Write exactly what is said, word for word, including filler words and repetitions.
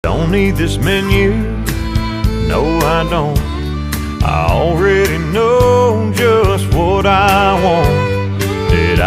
Don't need this menu, no I don't. I already know just what I